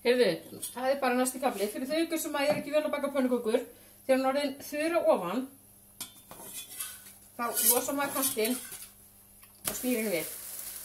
Heyrðu, það bara næsti kafli. Fyrir þau ykkur sem er ekki vön að baka pönnukökur, þegar hann orðin þurra ofan, þá losa maður kantinn og snýr henni við.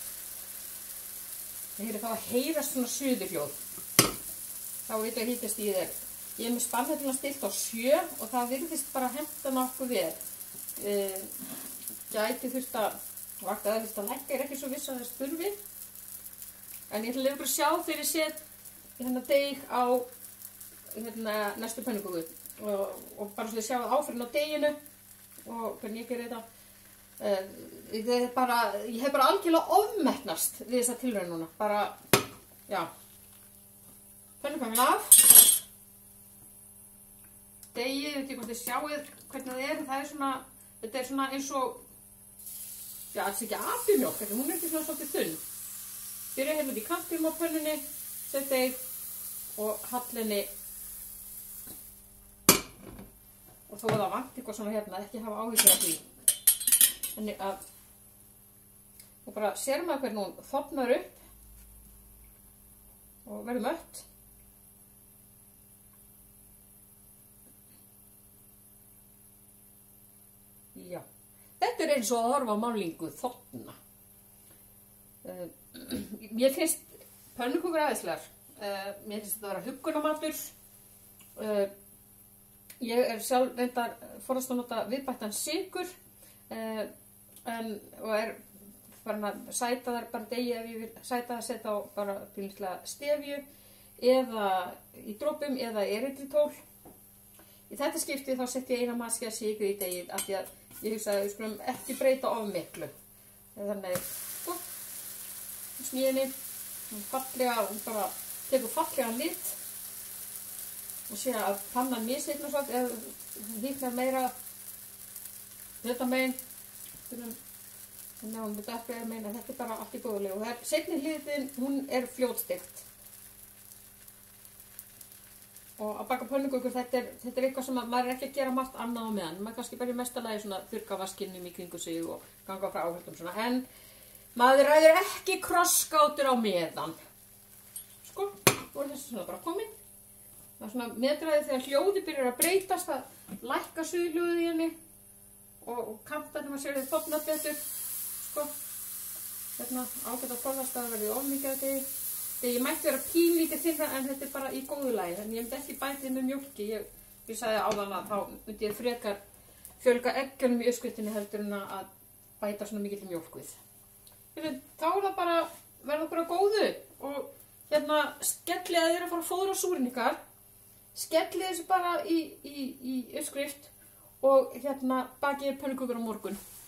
Heyrðu, þá heyrast svona suðuhljóð. Þá veit að hitastigið er. Ég með spannhelluna stilt á 7 og það virðist bara henta nokkuð vel. Gæti þurft að vakta það þurft að lækka, er ekki svo viss að þess þurfi. En ég ætla að lefa ykkur að sjá þegar ég set deg á næstu pönnuköku og bara svo að sjá áferðin á deginu og hvernig ég gerir þetta. Ég hef bara algjörlega ofmetnast við þessa tilraun núna. Bara, já. Pönnukökan af. Degið, ég veit ekki hvort þið sjáið hvernig það er. Það er svona, þetta er svona eins og, já, þetta er ekki apjumjólk, hún er ekki svona svolítið þunn. Byrja hérna út í kantinum á pönnunni, set deg og hallinni og þó að það vanti eitthvað svona hérna, ekki hafa áhyggjur af því. Þannig að, og bara sér maður hvernig hún þornar upp og verður mött. Já, þetta er eins og að horfa á málningu þorna. Mér finnst pönnukökur aðeinslegar. Mér finnst þetta að vera huggunarmatur. Ég er sjálf reyndar forðast að nota viðbættan sykur og er farin að sæta þar bara degi ef ég vil sæta að setja á bara pínlítila stefju eða í dropum eða erytritól. Í þetta skipti þá setti ég eina maskja sykur í degið af því að ég hugsa að við skulum ekki breyta of miklu. Þannig smíðinni fallega og bara tekur fallega lit og sé að pannan mishitnar svo ef hitnar meira þetta megin þannig að hún þetta ekki meina þetta er bara allt í góðulegu og það er seinni hliðin, hún er fljótsteikt og að baka pönnukökur þetta er eitthvað sem maður er ekki að gera margt annað á meðan maður kannski bara í mesta lagi svona þurrka vaskinnum í kringu sig og ganga frá áhaldum svona en maður ræður ekki krossgátur á meðan. Sko, nú er þessi svona bara komin. Það er svona meðdraðið þegar hljóði byrjar að breytast, að lækka suðhljóðið í henni og kantarnir maður sér þið þofna betur. Sko, hérna ágætt að forðast að það verði of mikið af því. Þegar ég mætti vera pínlítið þynna en þetta er bara í góðu lagi. Þannig ég myndi ekki bætið með mjólki. Ég sagði áðan að þá myndi ég frekar fjölga eggjunum í uppskriftinni heldur en að bæta svona mikið mjólk við. Þá er það bara verða okkur að góðu og hérna skellið að þið að fara að fóðra súrin ykkar skellið þessu bara í uppskrift og hérna bakið pönnukökur á morgun